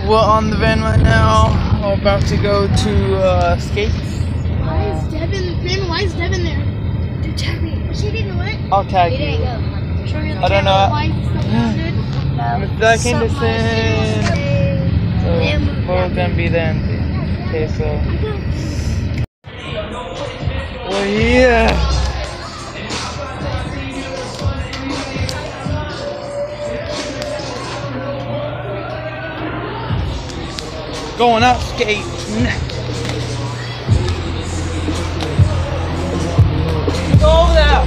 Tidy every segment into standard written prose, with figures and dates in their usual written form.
We're on the van right now. We're about to go to skates. Why is Devin? Man, why is Devin there? Dude, tag me. She didn't what? I'll tag you. Show me the I don't know. Why is he still grounded? Mr. Henderson. So we're gonna be there. Okay, so. We're here. Going up skating. Go over there.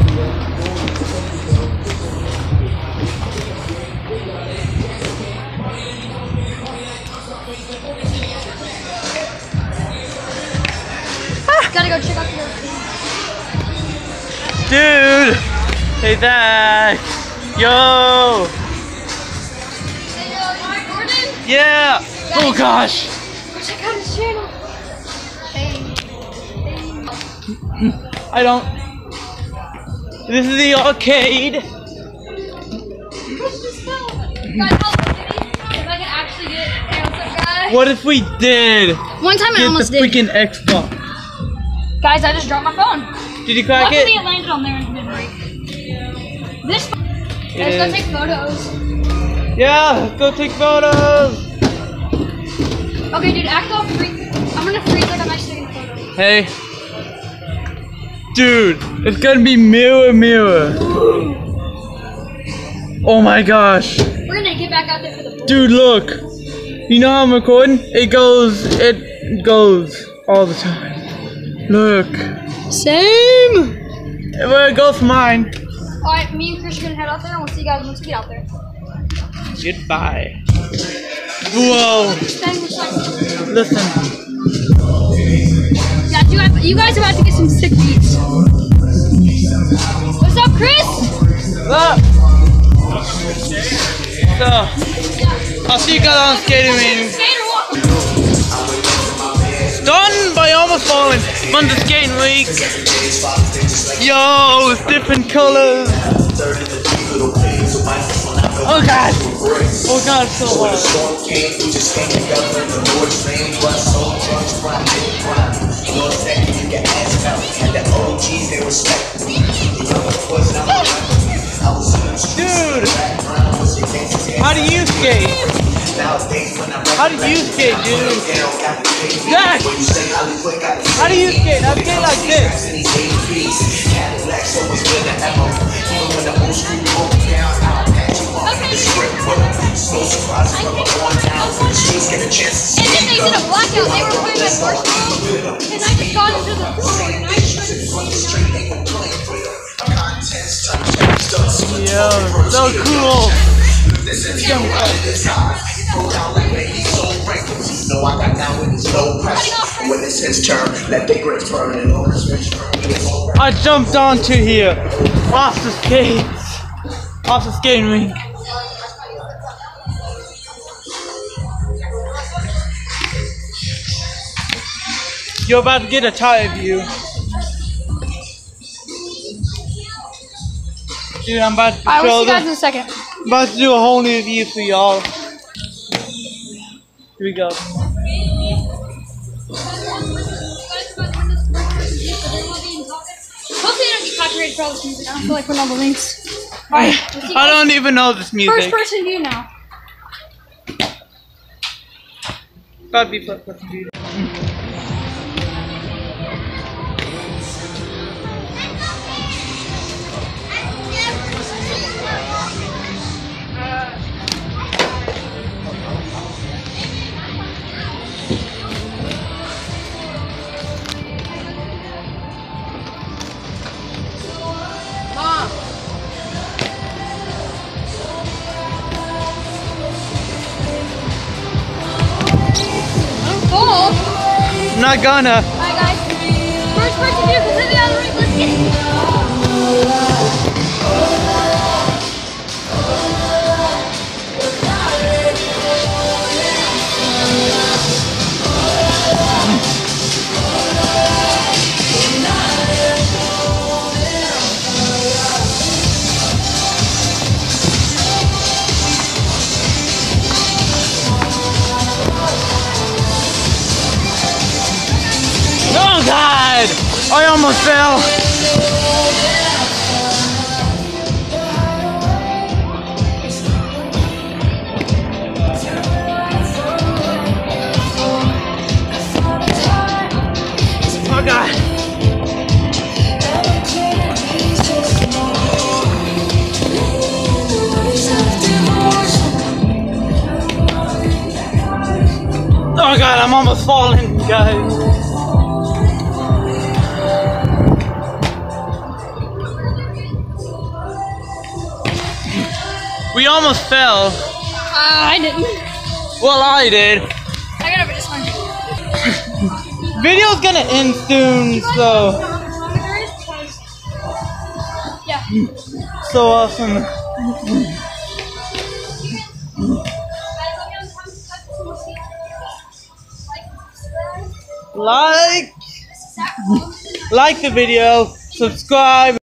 Gotta go check out the Dude! Hey Zach! Yo! Hey, you recording? Yeah! Oh gosh! Go check out his channel. Hey. I don't. This is the arcade. Guys, help me. If I can actually get it. Hey, what's up, guys? What if we did? One time I Get almost the did. freaking Xbox. Guys, I just dropped my phone. Did you crack Luckily, it? it landed on there and didn't break. This. It Let's go is. take photos. Yeah, let's go take photos. Okay, dude, act all free. I'm gonna freeze like I'm actually taking a photo. Hey. Dude, it's gonna be mirror mirror. Oh my gosh. We're gonna get back out there for the pool. Dude, look. You know how I'm recording? It goes all the time. Look. Same. Well, it goes for mine. Alright, me and Chris are gonna head out there and we'll see you guys once we get out there. Goodbye. Whoa. Listen. Yeah, you guys are about to get some sick beats. What's up, Chris? Look. So, I'll see you guys on the skating rink. Skater walk. Stunned by almost falling. I'm on the skating rink. Yo, it's different colors. Oh god. Oh god, it's so hard. Dude, how do you skate? How do you skate, dude? Zach! How do you skate? I skate like this. And then they did a blackout. They were playing my first move, and I just got into the pool and I just Yo, so cool. I jumped onto here, off the skates, off the skating rink. You're about to get a tire view. Dude, I'm about to Alright, we'll see show you guys them. in a second. I'm about to do a whole new view for y'all. Here we go. Hopefully I don't get copyrighted for all this music. I don't feel like we're on the links. I don't even know this music. First person view now. Gotta be first person view. I'm not gonna. Alright guys, first person view, completely out of the ring, let's get almost fell. Oh God. Oh God, I'm almost falling, guys. We almost fell. I didn't. Well, I did. I gotta put this one. Video's gonna end soon, so. Yeah. So awesome. Like the video, subscribe.